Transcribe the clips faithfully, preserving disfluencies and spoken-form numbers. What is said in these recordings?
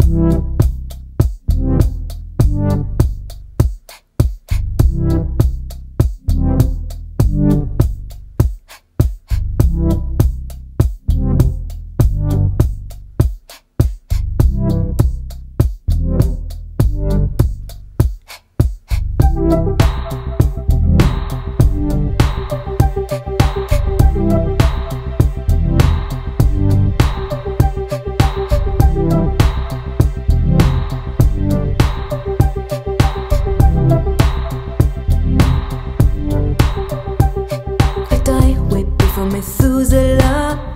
Methuselah,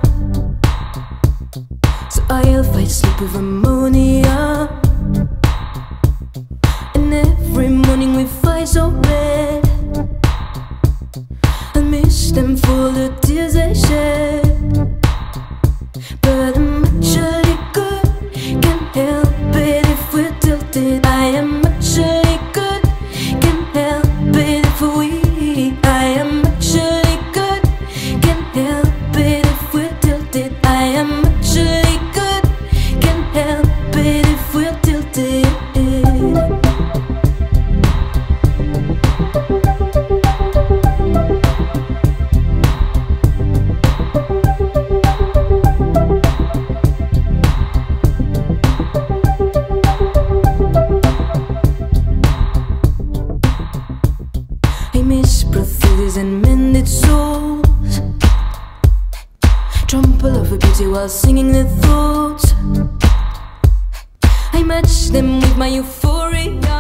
so I'll fight sleep with ammonia. And every morning we fight so red, I miss them for the tears they shed. But I'm actually good, can't help it if we're tilted. I am actually good, can't help it if we I am actually good, can't help it if we're tilted. I am actually good, can't help it if we're tilted. I miss brothels and mended souls, trample over beauty while singing their thoughts. I match them with my euphoria.